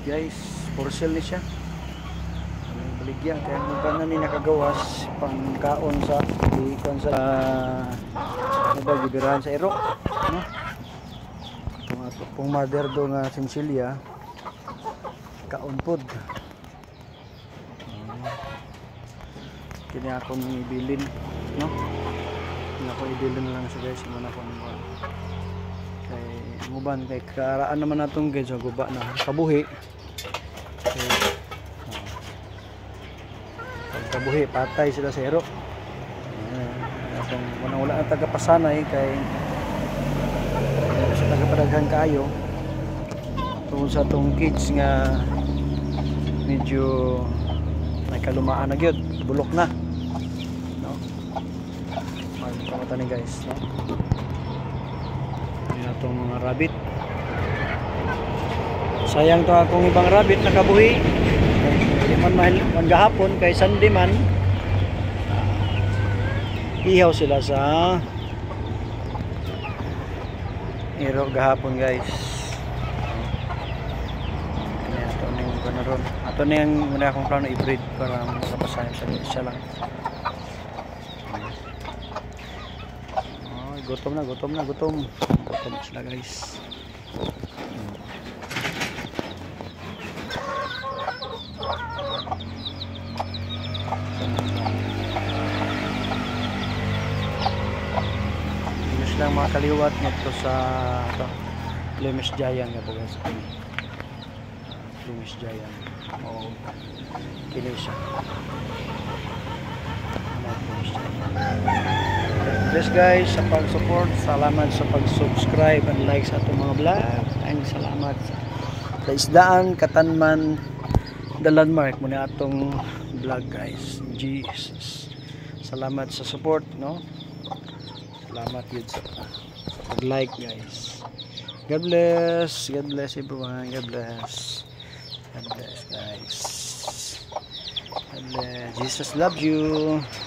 guys, for sale ni siya. Baligyan kaya mo pa na ni nakagawas pangkaon sa ikon sa ano ba gibirahan sa ero, no? Pong mother do nga sinsilya kaon pod. Kini ako nang ibilin, no? Kini ako ibilin lang sa guys mo na ko kay muban kay karaan naman natong guys sa guba na kabuhi. Kabuhi patay sila sa ero. Kung wala ang tagapasanay kay sa tagapadaghan kayo tungkol sa itong kids nga medyo nagkalumaan na gyud, bulok na, no? Magkamata ni guys, no? Yan itong mga rabbit. Sayang to akong ibang rabbit na kabuhi. Hindi man gahapon kay Sunday man ihaw sila sa ero gahapon guys. Ato na yung muna akong plano i-breed para makapasahin sa isa lang. Oh, gutom sila guys. Mas lang mga kaliwat nito sa Flemish Giant nga po guys. Flemish Giant. Oo. Kini siya. Yes guys, sa pag-support, salamat sa pag-subscribe and like sa itong mga vlog. Ang salamat sa isdaan, Katanman, the landmark muna atong vlog guys. Jesus. Salamat sa support, no? Salamat yun sa pag-like guys. God bless everyone. God bless guys. God bless. Jesus loves you.